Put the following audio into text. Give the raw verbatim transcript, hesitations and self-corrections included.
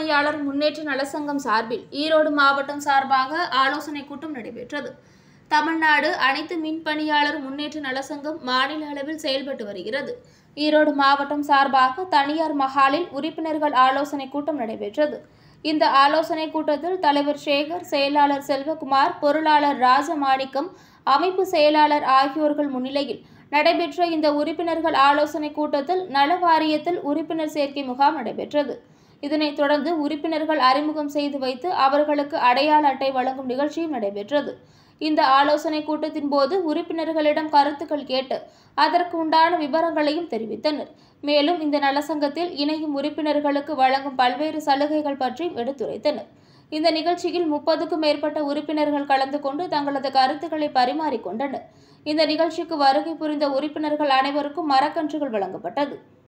பணியாளர் முன்னேற்ற நலச்சங்கம் சார்பில் ஈரோடு மாவட்டம் சார்பாக ஆலோசனை கூட்டம் நடைபெற்றது. தமிழ்நாடு அனைத்து மின் பணியாளர் முன்னேற்ற நலச்சங்கம் மாநில அளவில் செயல்பட்டு வருகிறது. ஈரோடு மாவட்டம் சார்பாக தனியார் மஹாலில் உறுப்பினர்கள் ஆலோசனை கூட்டம் நடைபெற்றது. இந்த ஆலோசனை கூட்டத்தில் தலைவர் சேகர், செயலாளர் செல்வகுமார், பொருளாளர் ராஜமாணிக்கம், அமைப்பு செயலாளர் ஆகியோர்கள் முன்னிலையில் நடைபெற்ற இந்த உறுப்பினர்கள் ஆலோசனை கூட்டத்தில் நல வாரியத்தில் உறுப்பினர் சேர்க்கை முகாம் நடைபெற்றது. இதனைத் தொடர்ந்து உறுப்பினர்கள் அறிமுகம் செய்து வைத்து அவர்களுக்கு அடையாள அட்டை வழங்கும் நிகழ்ச்சியும் நடைபெற்றது. இந்த ஆலோசனை கூட்டத்தின் போது உறுப்பினர்களிடம் கருத்துக்கள் கேட்டு அதற்கு உண்டான விவரங்களையும் தெரிவித்தனர். மேலும் இந்த நலசங்கத்தில் இணையும் உறுப்பினர்களுக்கு வழங்கும் பல்வேறு சலுகைகள் பற்றியும் எடுத்துரைத்தனர். இந்த நிகழ்ச்சியில் முப்பதுக்கும் மேற்பட்ட உறுப்பினர்கள் கலந்து கொண்டு தங்களது கருத்துக்களை பரிமாறிக்கொண்டனர். இந்த நிகழ்ச்சிக்கு வருகை புரிந்த உறுப்பினர்கள் அனைவருக்கும் மரக்கன்றுகள் வழங்கப்பட்டது.